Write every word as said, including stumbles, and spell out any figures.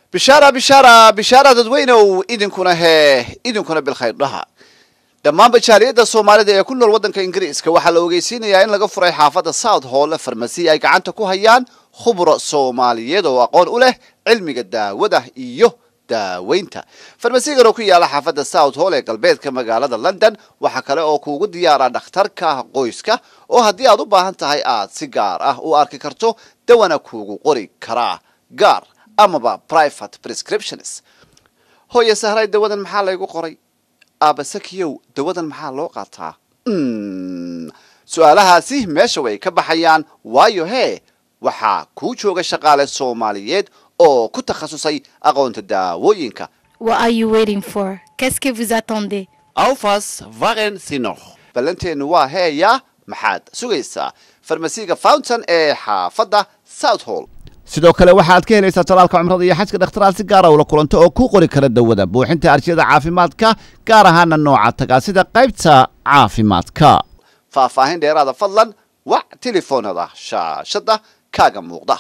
بشارة بشارة بشارة dadweynow idinkuna hee idinkuna bilkhayr dhaha dhammaan bajaariyada Soomaalida ee ku nool wadanka Ingiriiska waxa la ogeysiinayaa in laga furay xaafada South Hall farmasi ay gacanta ku hayaan khubro Soomaaliyeed oo aqoon u leh cilmiga daawada iyo daaweynta farmasiga oo ku yaala xaafada South Hall ee galbeedka magaalada London waxa kale oo kuugu diyaara dhakhtarka qoyska oo haddii aad u baahan tahay aad si gaar ah u arki karto dawana kuugu qori kara gaar amaba private prescriptions hooyo sahray dawadan maxaa la igu qoray aba sakiyow dawadan maxaa loo qaataa su'aalahaasi meesha way ka baxayaan waayo hee waxa ku jooga shaqaale Soomaaliyeed oo ku takhasusay aqoonta daawooyinka. What are you waiting for? Qu'est-ce que vous attendez? Aufas waren Sie noch? Valentin waa heeya maxaad sugaysaa farmasiga Fountain ee xaafada South Hall. sidoo kale waxaad ka helaysaa talaalka cumrada iyo xajka dhakhtarka si gaar ah oo la kulanto oo ku qori kara dawada buuxinta arshiyada caafimaadka gaar ahaan nooca tagaasida qaybta caafimaadka faahfaahin dheeraad ah fadlan wac telefoonada shaashada kaaga muuqda.